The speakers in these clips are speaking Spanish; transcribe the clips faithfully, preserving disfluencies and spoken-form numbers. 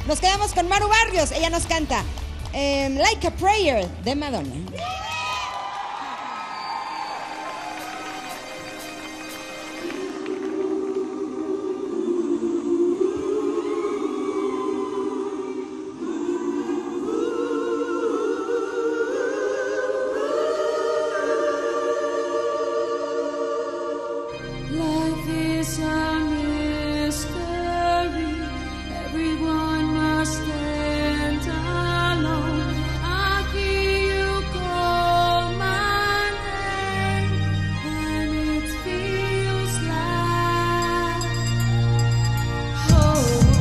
Nos quedamos con Maru Barrios. Ella nos canta eh, Like a Prayer de Madonna. Life is a mystery. Everyone must stand alone. I hear you call my name, and it feels like home.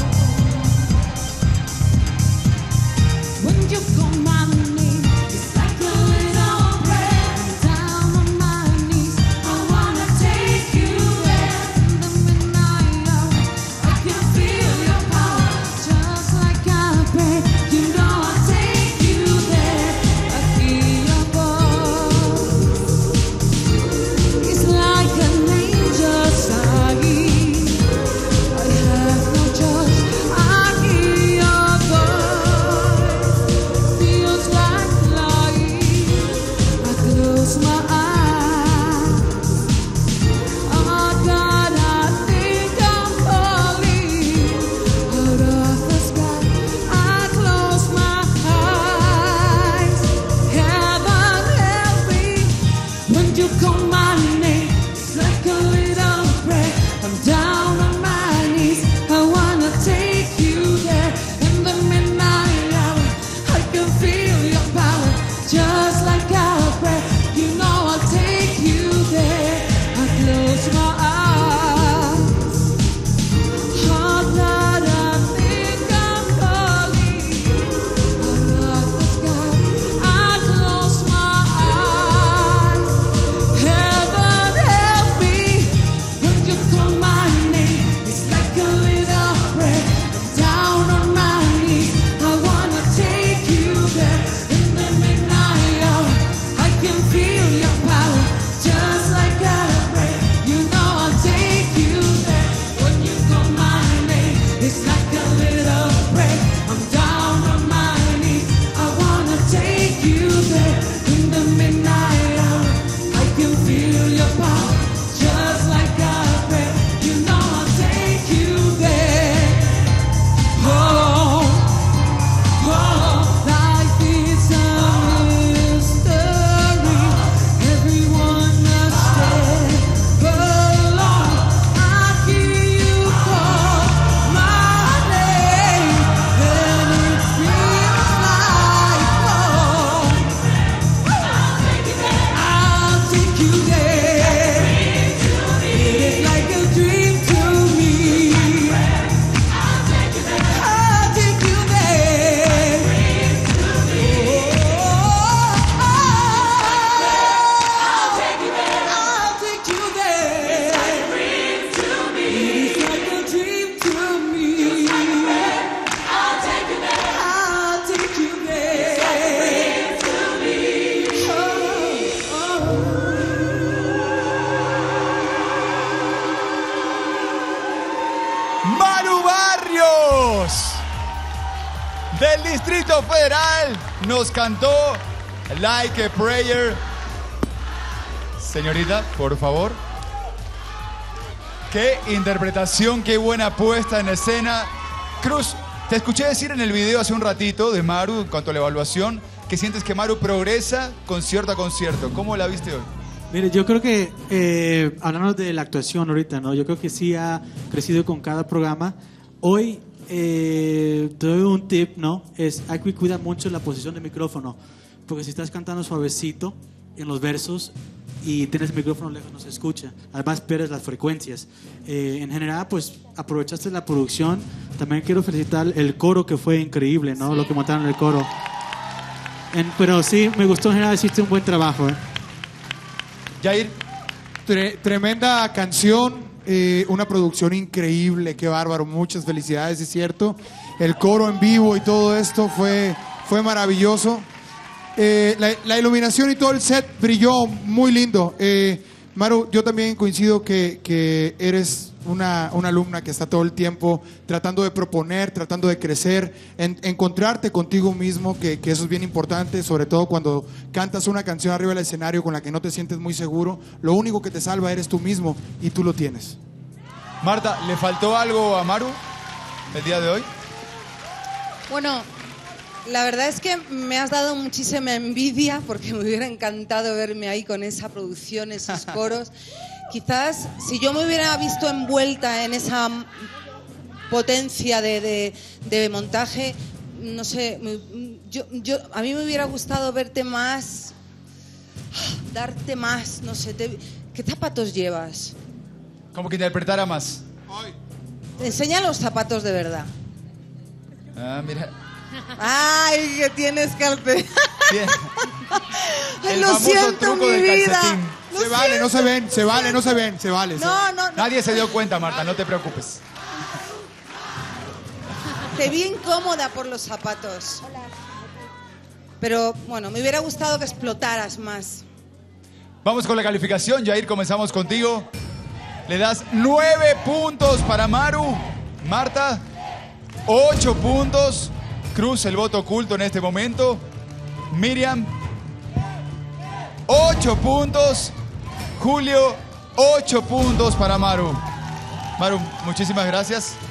When you call my name, it's like a little prayer. Down on my knees, I wanna take you there. In the midnight hour, I can feel your power, just like I pray. You know I'll take you there. I hear your voice. It's like an angel singing. I have no choice. I hear your voice. Feels like flying. I close my eyes. Oh God, I think I'm falling out of the sky. I close my eyes. Heaven help me when you call my name. It's like a little prayer. I'm down on my knees. I wanna take you there. In the midnight hour, I can feel your power, just like I pray. You know I'll take you there. I close my eyes. Oh God, I think I'm falling out of the sky. I close my eyes. Heaven help me when you call my name. It's like a little prayer. I'm down on my knees. I wanna take you there. In the midnight hour, I can feel your power, just like I pray. You know I'll take you there. When you call my name, it's like a little prayer. I'm down on my knees. I wanna take you there. In the midnight hour, I can feel your power, just like I pray. You know I'll take you there. Oh, oh, life is a mystery. Everyone must stand alone. I hear you call my name, and it feels like home. I'll take you there. It is like a dream to me. I'll take you there. I'll take you there. I'll take you there. I'll take you there. It is like a dream to me. I'll take you there. I'll take you there. Oh, oh. Maru Barrios del Distrito Federal nos cantó Like a Prayer. Señorita, por favor. Qué interpretación, qué buena puesta en escena. Cruz, te escuché decir en el video hace un ratito de Maru, en cuanto a la evaluación, que sientes que Maru progresa concierto a concierto. ¿Cómo la viste hoy? Mire, yo creo que, eh, hablando de la actuación ahorita, ¿no? Yo creo que sí ha crecido con cada programa. Hoy, eh, te doy un tip, ¿no? Es, hay que cuidar mucho la posición del micrófono, porque si estás cantando suavecito en los versos y tienes el micrófono lejos, no se escucha. Además, pierdes las frecuencias. Eh, en general, pues, aprovechaste la producción. También quiero felicitar el coro, que fue increíble, ¿no? Lo que montaron en el coro. En, pero sí, me gustó en general, hiciste un buen trabajo, ¿eh? Jair. Tre- tremenda canción, eh, una producción increíble, qué bárbaro, muchas felicidades, es cierto. El coro en vivo y todo esto fue, fue maravilloso. Eh, la, la iluminación y todo el set brilló muy lindo. Eh, Maru, yo también coincido que, que eres una, una alumna que está todo el tiempo tratando de proponer, tratando de crecer, en- encontrarte contigo mismo, que, que eso es bien importante, sobre todo cuando cantas una canción arriba del escenario con la que no te sientes muy seguro. Lo único que te salva eres tú mismo y tú lo tienes. Marta, ¿le faltó algo a Maru el día de hoy? Bueno, la verdad es que me has dado muchísima envidia porque me hubiera encantado verme ahí con esa producción, esos coros. Quizás si yo me hubiera visto envuelta en esa potencia de, de- de montaje, no sé, me- yo, yo, a mí me hubiera gustado verte más, darte más, no sé. te- ¿Qué zapatos llevas? Como que interpretara más. Enseña los zapatos de verdad. Ah, mira. Ay, que tienes calpe. Bien. Ay, El lo famoso siento, truco mi del vida. calcetín. Lo Se vale, no se ven, se vale, no se ven, se vale. se- No, no, no. Nadie se dio cuenta, Marta, no te preocupes. Te vi incómoda por los zapatos. Pero bueno, me hubiera gustado que explotaras más. Vamos con la calificación, Jair, comenzamos contigo. Le das nueve puntos para Maru. Marta, ocho puntos. Cruz, el voto oculto en este momento. Miriam, ocho puntos. Julio, ocho puntos para Maru. Maru, muchísimas gracias.